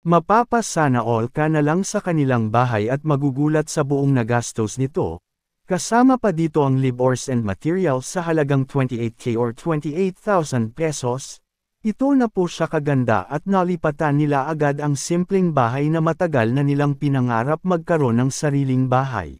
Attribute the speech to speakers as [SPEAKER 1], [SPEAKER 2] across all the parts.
[SPEAKER 1] Mapapasana all ka na lang sa kanilang bahay at magugulat sa buong nagastos nito. Kasama pa dito ang labors and materials sa halagang 28k or 28,000 pesos. Ito na po siya kaganda at nalipatan nila agad ang simpleng bahay na matagal na nilang pinangarap magkaroon ng sariling bahay.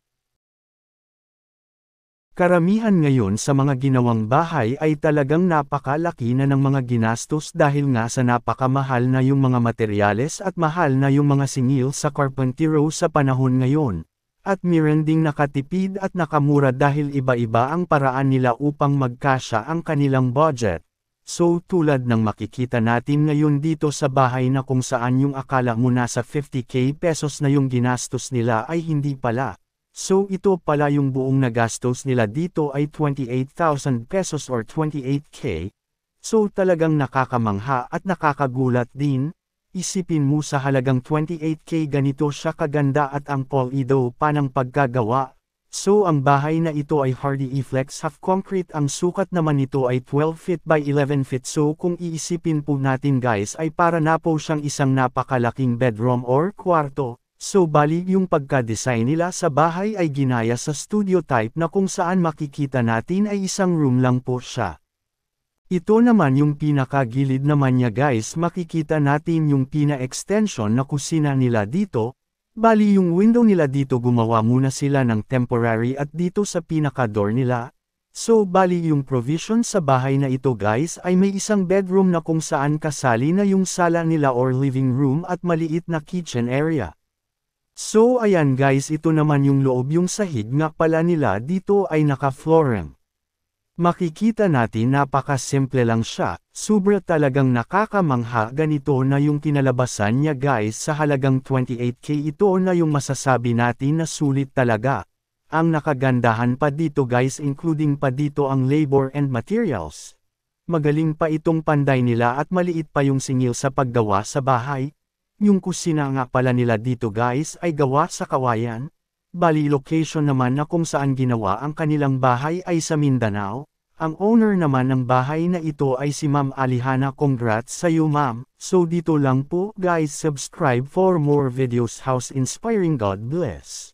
[SPEAKER 1] Karamihan ngayon sa mga ginawang bahay ay talagang napakalaki na ng mga ginastos dahil nga sa napakamahal na yung mga materyales at mahal na yung mga singil sa carpentero sa panahon ngayon. At meron ding nakatipid at nakamura dahil iba-iba ang paraan nila upang magkasya ang kanilang budget. So tulad ng makikita natin ngayon dito sa bahay na kung saan yung akala mo nasa 50k pesos na yung ginastos nila ay hindi pala. So ito pala yung buong nagastos nila dito ay 28,000 pesos or 28k. So talagang nakakamangha at nakakagulat din. Isipin mo sa halagang 28k ganito siya kaganda at ang pulido pa ng pagkagawa. So ang bahay na ito ay Hardy E-Flex half concrete, ang sukat naman nito ay 12 feet by 11 feet. So kung iisipin po natin guys ay para na po siyang isang napakalaking bedroom or kwarto. So bali yung pagka-design nila sa bahay ay ginaya sa studio type na kung saan makikita natin ay isang room lang po siya. Ito naman yung pinakagilid naman niya guys, makikita natin yung pina-extension na kusina nila dito. Bali yung window nila dito gumawa muna sila ng temporary at dito sa pinaka-door nila. So bali yung provision sa bahay na ito guys ay may isang bedroom na kung saan kasali na yung sala nila or living room at maliit na kitchen area. So ayan guys, ito naman yung loob, yung sahig nga pala nila dito ay naka-flooring. Makikita natin napaka-simple lang siya, sobra talagang nakakamangha. Ganito na yung kinalabasan niya guys sa halagang 28k. Ito na yung masasabi natin na sulit talaga. Ang nakagandahan pa dito guys, including pa dito ang labor and materials. Magaling pa itong panday nila at maliit pa yung singil sa paggawa sa bahay. Yung kusina nga pala nila dito guys ay gawa sa kawayan. Bali location naman na kung saan ginawa ang kanilang bahay ay sa Mindanao. Ang owner naman ng bahay na ito ay si Ma'am Alihana. Congrats sa iyo ma'am. So dito lang po guys, subscribe for more videos. House inspiring. God bless.